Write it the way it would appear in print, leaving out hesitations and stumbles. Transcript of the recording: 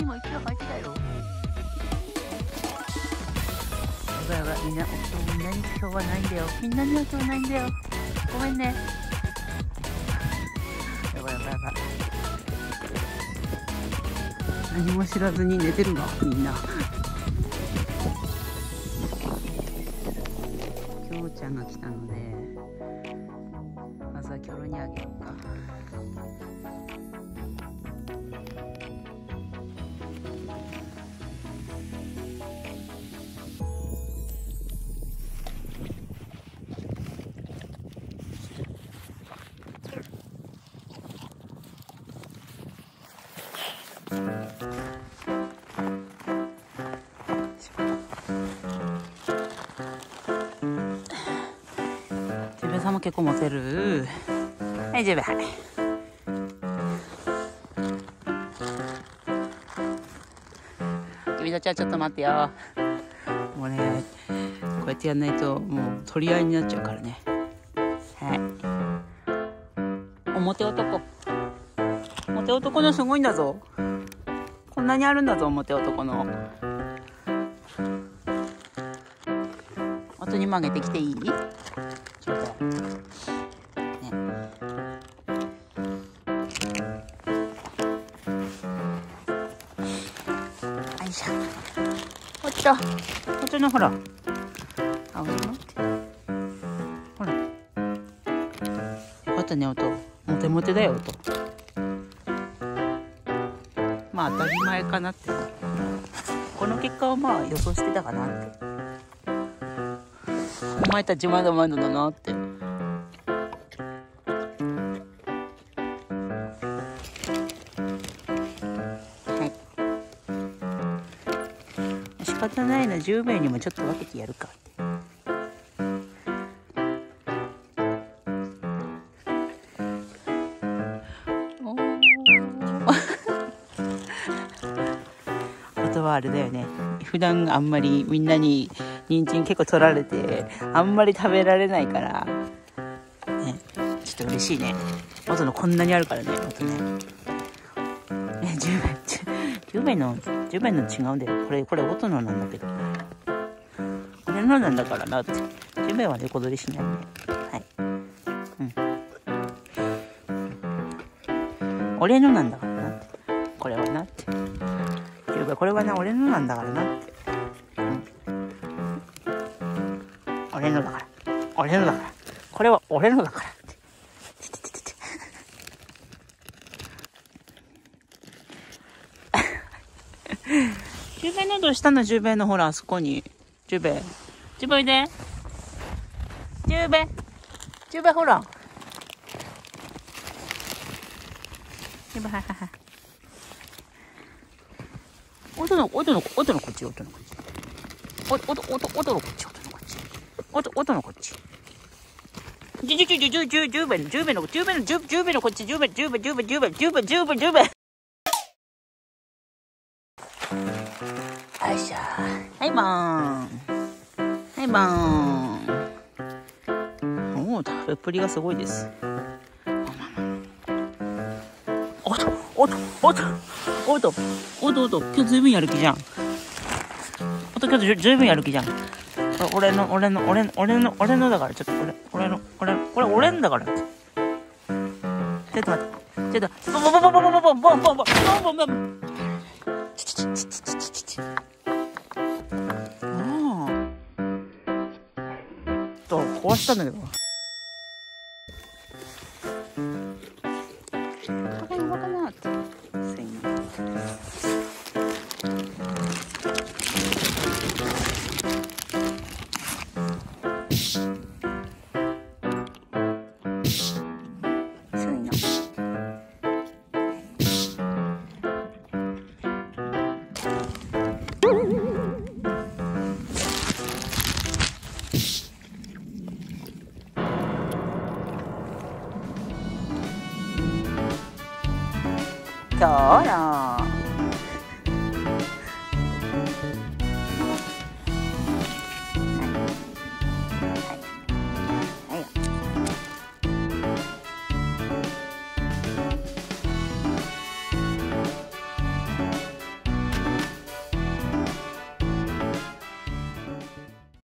今息が入ってたよ。やばいやばい、みんなに今日はないんだよ。みんなには今日ないんだよ。ごめんね。やばいやばいやばい。何も知らずに寝てるわ、みんな。きょうちゃんが来たので、まずはキョロにあげようか。ジュベさんも結構持てる。はい、ジュベ、はい。君たちはちょっと待ってよ。もうね、こうやってやんないともう取り合いになっちゃうからね。はい。モテ男のすごいんだぞ。こんなにあるんだぞ、モテ男の。音に曲げてきていい？そうだよ。ね。よいしょ。おっちのほら。あ、待って。ほら。よかったね、音。モテモテだよ、音。まあ当たり前かなって。この結果はまあ予想してたかなって。お前たちまだまだだなって。はい。仕方ないな、10名にもちょっと分けてやるかって。音はあれだよね。普段あんまりみんなに人参結構取られてあんまり食べられないからね、ちょっと嬉しいね。音のこんなにあるからね、音ね。10名の違うんだよ。これ音のなんだけど、俺のなんだからなって。10名は横取りしないね。はい。俺のなんだからなって。これはなって。これはな、俺のなんだからなって。俺のだから。これは俺のだからって。10倍のどうしたの？10倍のほら、あそこに。10倍いで。10倍ほら。10倍、はい。音のこっち。音のこっち。10倍のこっち。よいしょ。はい、バーン。おお、食べっぷりがすごいです。おっと、今日ずいぶんやる気じゃん。今日ずいぶんやる気じゃん。俺のだから、ちょっと俺のだから。ちょっと待って。ボン。壊したんだけど。これやばかなって。そうよ。